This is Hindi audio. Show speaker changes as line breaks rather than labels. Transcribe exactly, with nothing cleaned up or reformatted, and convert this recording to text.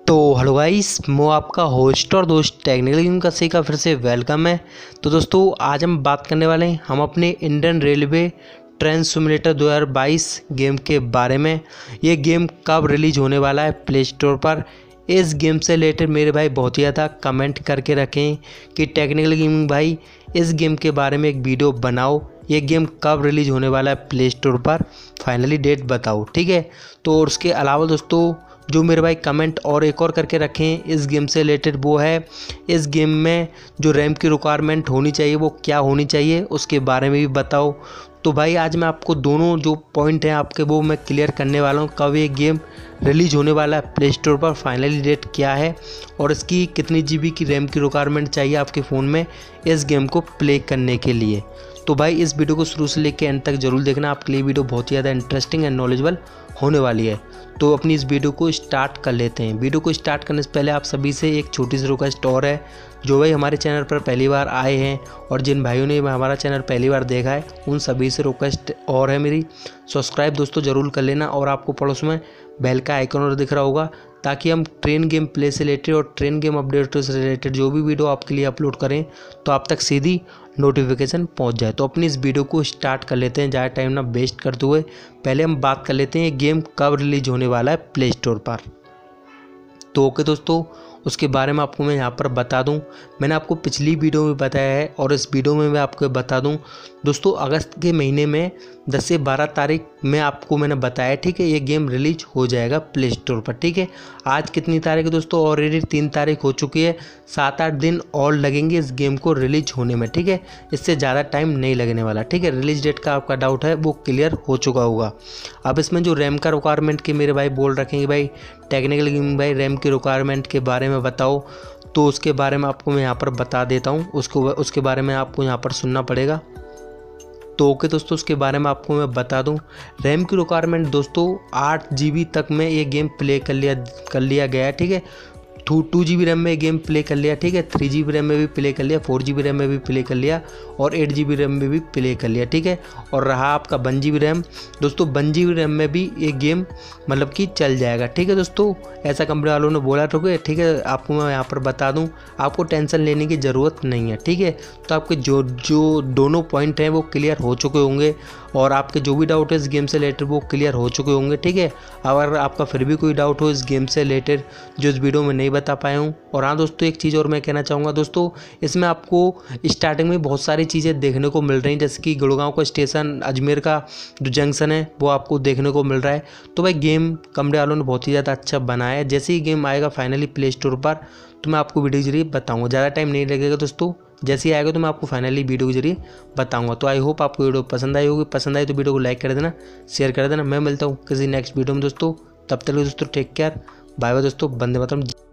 तो हेलो गाइस, मैं आपका होस्ट और दोस्त टेक्निकल गेम का का फिर से वेलकम है। तो दोस्तों आज हम बात करने वाले हैं हम अपने इंडियन रेलवे ट्रेन सिमुलेटर दो हज़ार बाईस गेम के बारे में। ये गेम कब रिलीज़ होने वाला है प्ले स्टोर पर। इस गेम से रिलेटेड मेरे भाई बहुत ही ज़्यादा कमेंट करके रखें कि टेक्निकल गेमिंग भाई इस गेम के बारे में एक वीडियो बनाओ, ये गेम कब रिलीज़ होने वाला है प्ले स्टोर पर, फाइनली डेट बताओ, ठीक है। तो उसके अलावा दोस्तों जो मेरे भाई कमेंट और एक और करके रखें इस गेम से रिलेटेड, वो है इस गेम में जो रैम की रिक्वायरमेंट होनी चाहिए वो क्या होनी चाहिए, उसके बारे में भी बताओ। तो भाई आज मैं आपको दोनों जो पॉइंट हैं आपके वो मैं क्लियर करने वाला हूँ। कब ये गेम रिलीज़ होने वाला है प्ले स्टोर पर, फाइनली डेट क्या है और इसकी कितनी जीबी की रैम की रिक्वायरमेंट चाहिए आपके फ़ोन में इस गेम को प्ले करने के लिए। तो भाई इस वीडियो को शुरू से लेकर एंड तक जरूर देखना, आपके लिए वीडियो बहुत ही ज़्यादा इंटरेस्टिंग एंड नॉलेजेबल होने वाली है। तो अपनी इस वीडियो को स्टार्ट कर लेते हैं। वीडियो को स्टार्ट करने से पहले आप सभी से एक छोटी सी रिक्वेस्ट और है, जो भाई हमारे चैनल पर पहली बार आए हैं और जिन भाइयों ने हमारा चैनल पहली बार देखा है उन सभी से रिक्वेस्ट और है मेरी, सब्सक्राइब दोस्तों ज़रूर कर लेना और आपको पड़ोस में बेल का आइकन और दिख रहा होगा, ताकि हम ट्रेन गेम प्ले से रिलेटेड और ट्रेन गेम अपडेट से रिलेटेड जो भी वीडियो आपके लिए अपलोड करें तो आप तक सीधी नोटिफिकेशन पहुंच जाए। तो अपनी इस वीडियो को स्टार्ट कर लेते हैं, ज़्यादा टाइम ना वेस्ट करते हुए पहले हम बात कर लेते हैं ये गेम कब रिलीज होने वाला है प्ले स्टोर पर। तो ओके दोस्तों, उसके बारे में आपको मैं यहाँ पर बता दूं, मैंने आपको पिछली वीडियो में बताया है और इस वीडियो में मैं आपको बता दूं दोस्तों, अगस्त के महीने में दस से बारह तारीख में आपको मैंने बताया, ठीक है, ये गेम रिलीज हो जाएगा प्ले स्टोर पर, ठीक है। आज कितनी तारीख है दोस्तों, ऑलरेडी तीन तारीख हो चुकी है, सात आठ दिन और लगेंगे इस गेम को रिलीज होने में, ठीक है। इससे ज़्यादा टाइम नहीं लगने वाला, ठीक है। रिलीज डेट का आपका डाउट है वो क्लियर हो चुका होगा। अब इसमें जो रैम का रिक्वायरमेंट के मेरे भाई बोल रखेंगे भाई टेक्निकल गेमिंग भाई रैम की रिक्वायरमेंट के बारे में बताओ, तो उसके बारे में आपको मैं यहाँ पर बता देता हूँ। उसको उसके बारे में आपको यहाँ पर सुनना पड़ेगा। तो ओके दोस्तों, उसके बारे में आपको मैं बता दूं, रैम की रिक्वायरमेंट दोस्तों आठ जी बी तक में ये गेम प्ले कर लिया कर लिया गया है, ठीक है। Two two G B RAM में गेम प्ले कर लिया, ठीक है। थ्री जी बी रैम में भी प्ले कर लिया, फोर जी बी रैम में भी प्ले कर लिया और एट जी बी रैम में भी प्ले कर लिया, ठीक है। और रहा आपका वन जी बी रैम दोस्तों, वन जी बी रैम में भी ये गेम मतलब कि चल जाएगा, ठीक है दोस्तों। ऐसा कंपनी वालों ने बोला तो ठीक है, आपको मैं यहाँ पर बता दूँ, आपको टेंशन लेने की ज़रूरत नहीं है, ठीक है। तो आपके जो जो दोनों पॉइंट हैं वो क्लियर हो चुके होंगे और आपके जो भी डाउट है इस गेम से रिलेटेड वो क्लियर हो चुके होंगे, ठीक है। अगर आपका फिर भी कोई डाउट हो इस गेम से रिलेटेड जो इस वीडियो में नहीं बता पाया हूँ। और हाँ दोस्तों, एक चीज़ और मैं कहना चाहूँगा दोस्तों, इसमें आपको स्टार्टिंग में बहुत सारी चीज़ें देखने को मिल रही हैं, जैसे कि गुड़गांव का स्टेशन, अजमेर का जो जंक्शन है वो आपको देखने को मिल रहा है। तो भाई गेम कंपनी वालों ने बहुत ही ज़्यादा अच्छा बनाया है। जैसे ही गेम आएगा फाइनली प्ले स्टोर पर तो मैं आपको वीडियो के जरिए बताऊँगा, ज़्यादा टाइम नहीं लगेगा दोस्तों। जैसे ही आएगा तो मैं आपको फाइनली वीडियो के जरिए बताऊंगा। तो आई होप आपको वीडियो पसंद आई होगी, पसंद आई तो वीडियो को लाइक कर देना, शेयर कर देना। मैं मिलता हूँ किसी नेक्स्ट वीडियो में दोस्तों, तब तक दोस्तों टेक केयर, बाय बाय दोस्तों, वंदे मातरम।